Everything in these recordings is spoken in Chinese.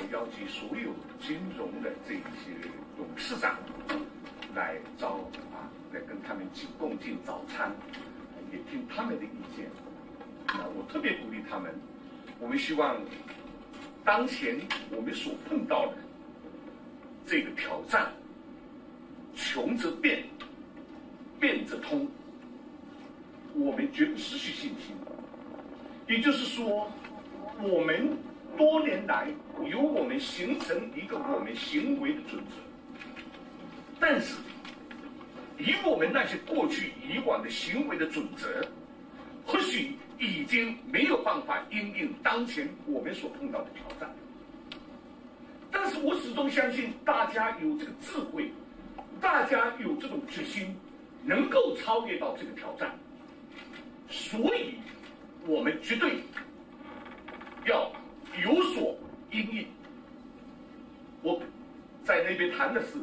邀集所有金融的这些董事长来来跟他们共进早餐，也听他们的意见。我特别鼓励他们，我们希望当前我们所碰到的这个挑战，穷则变，变则通，我们绝不失去信心。也就是说，我们多年来由我们形成一个我们行为的准则，但是以我们那些过去以往的行为的准则，或许已经没有办法因应当前我们所碰到的挑战。但是我始终相信大家有这个智慧，大家有这种决心，能够超越到这个挑战，所以我们绝对要有所因应。我在那边谈的是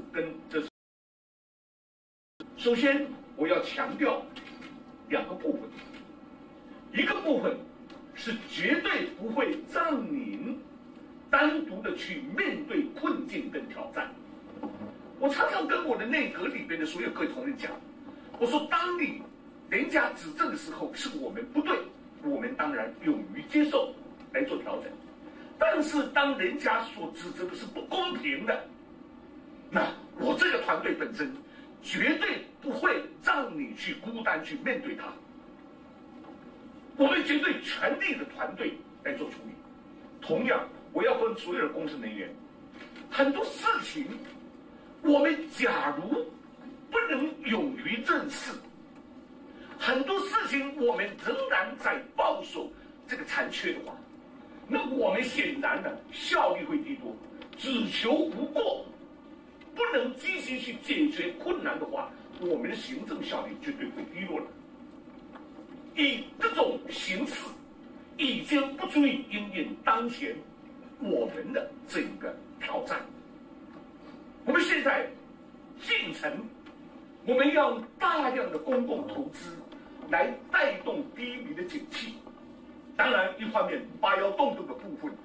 首先我要强调两个部分，一个部分是绝对不会让您单独的去面对困境跟挑战。我常常跟我的内阁里边的所有各位同仁讲，我说当人家指正的时候是我们不对，我们当然勇于接受来做调整。但是当人家所指责的是不公平的，那我这个团队本身绝对不会让你去孤单去面对它，我们绝对全力的团队来做处理。同样，我要跟所有的工程人员，很多事情我们假如不能勇于正视，很多事情我们仍然在抱守这个残缺的话，那我们显然的效率会低多，只求无过，不能积极去解决困难的话，我们的行政效率绝对会低落的。以这种形式，已经不足以因应当前我们的这个挑战。我们现在进程，我们要用大量的公共投资来带动低迷的景气。当然，一方面8.1动动的部分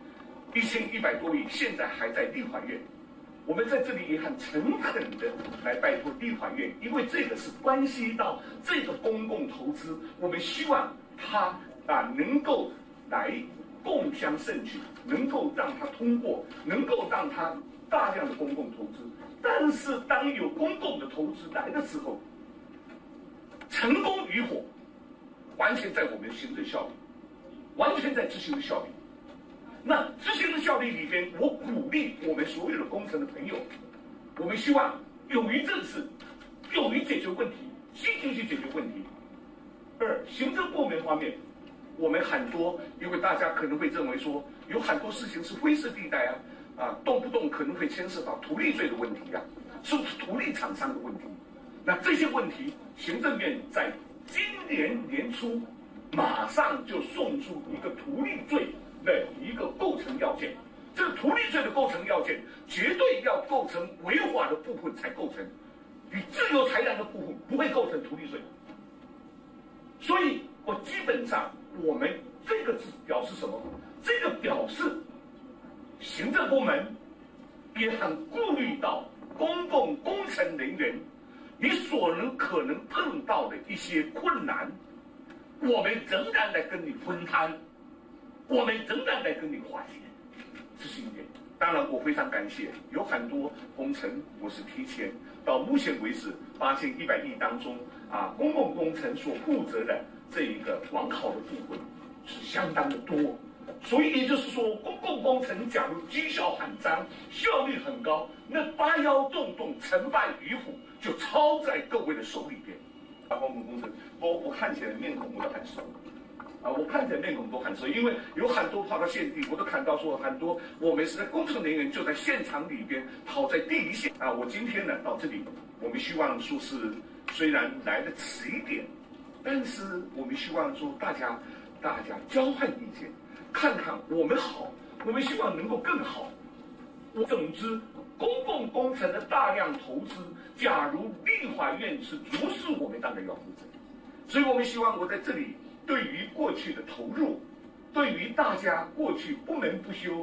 ，1100多亿现在还在立法院。我们在这里也很诚恳的来拜托立法院，因为这个是关系到这个公共投资，我们希望它能够来共襄盛举，能够让它通过，能够让它大量的公共投资。但是当有公共的投资来的时候，成功与否完全在我们的行政效率，完全在执行的效率。那执行的效率里边，我鼓励我们所有的工程的朋友，我们希望勇于正视，勇于解决问题，积极去解决问题。二，行政部门方面，我们很多，因为大家可能会认为说，有很多事情是灰色地带动不动可能会牵涉到图利税的问题是图利厂商的问题。那这些问题，行政院在今年年初马上就送出一个图利税的一个构成要件，这个图利税的构成要件绝对要构成违法的部分才构成，与自由财产的部分不会构成图利税。所以我基本上我们这个是表示什么？这个表示行政部门也很顾虑到公共工程人员你所可能碰到的一些困难，我们仍然来跟你分摊，我们仍然来跟你化解，这是一点。当然，我非常感谢有很多工程，我是提前到目前为止8100亿当中公共工程所负责的这一个网考的部分是相当的多。所以也就是说，公共工程假如绩效很彰，效率很高，那8.1动成败与否就操在各位的手里边。公共工程，我看起来面孔我都很熟。我看起来面孔都很熟，因为有很多跑到现地，我都看到说很多我们是在工程人员就在现场里边跑在第一线我今天呢到这里，我们希望说是虽然来得迟一点，但是我们希望说大家交换意见，看看我们好，我们希望能够更好。总之，公共工程的大量投资，假如立法院是主事，我们当然要负责。所以我们希望我在这里对于过去的投入，对于大家过去不眠不休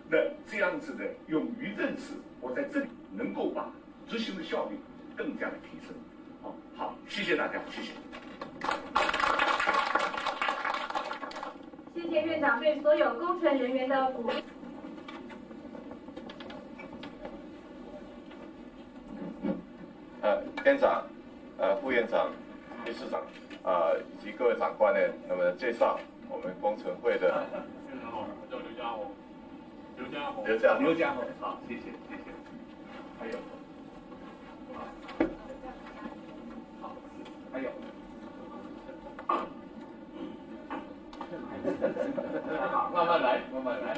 那这样子的勇于认识，我在这里能够把执行的效率更加的提升。好，谢谢大家，谢谢。 谢谢院长对所有工程人员的鼓励。 院长、副院长、理事长以及各位长官呢，那么介绍我们工程会的。 非常好，我叫刘家宏。 刘家宏，好，谢谢。还有，好，还有。好，慢慢来。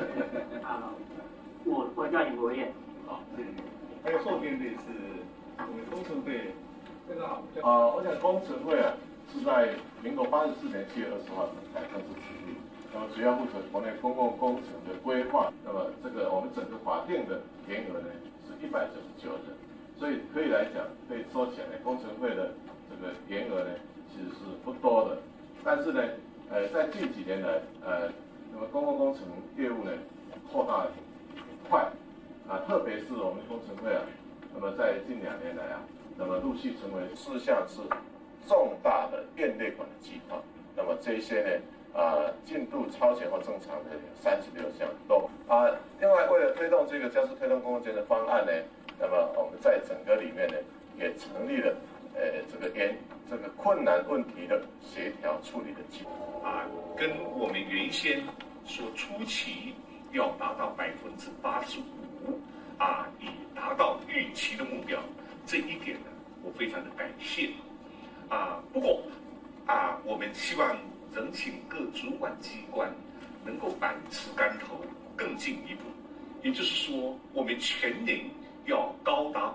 我叫李国业。 好，谢谢。还有后面的是我们工程会，非常好。 我想工程会是在民国84年7月20号才正式成立，那么主要负责国内公共工程的规划。那么这个我们整个法定的员额呢是199人，所以可以来讲，可以说起来，工程会的这个员额呢其实是不多的。但是呢，在近几年来，那么公共工程业务呢扩大得很快特别是我们工程会那么在近2年来那么陆续成为4项是重大的变列管的计划。那么这些呢，进度超前或正常的有36项都另外为了推动这个加速推动公共建设方案呢，那么我们在整个里面呢也成立了这个困难问题的协调处理的计划跟我们原先所初期要达到85%以达到预期的目标，这一点呢，我非常的感谢不过我们希望仍请各主管机关能够百尺竿头更进一步，也就是说，我们全年要高达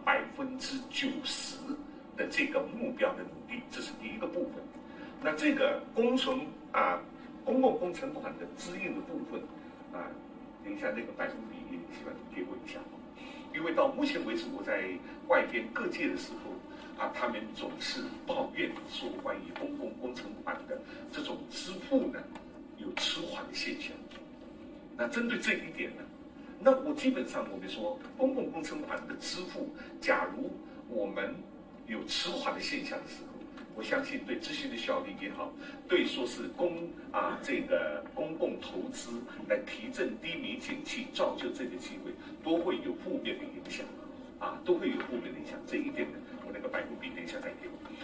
90%的这个目标的努力，这是第一个部分。那这个公共工程款的支应的部分等一下那个百分比也希望你给我一下，因为到目前为止我在外边各界的时候他们总是抱怨说关于公共工程款的这种支付呢有迟缓的现象。那针对这一点呢，那我基本上我们说公共工程款的支付，假如我们有迟缓的现象的时候，我相信对执行的效率也好，对说是这个公共投资来提振低迷景气、造就这个机会，都会有负面的影响都会有负面的影响。这一点呢，我那个百分比等一下再给我。